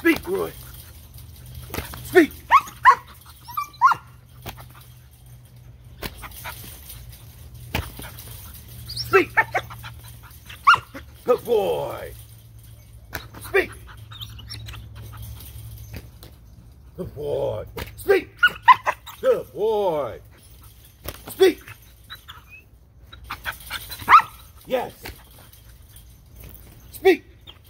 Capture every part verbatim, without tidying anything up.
Speak, Roy. Speak. Speak. Good boy. Speak. Good boy. Speak. Good boy. Speak. Yes. Speak.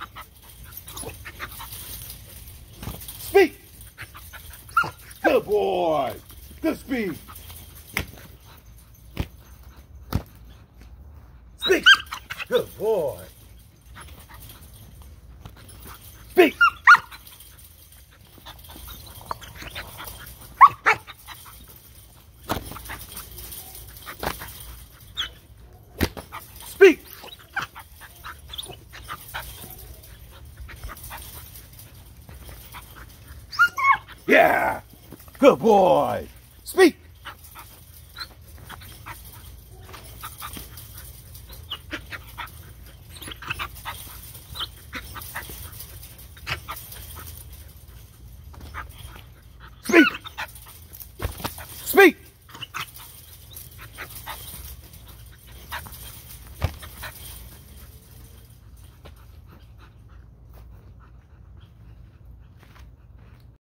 Speak. Good boy. Good speak. Speak. Good boy. Speak. Speak. Yeah. Good boy. Speak.